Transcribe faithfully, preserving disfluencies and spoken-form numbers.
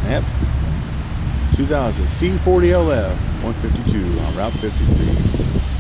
Yep. two thousand C forty L F one fifty-two on Route fifty-three.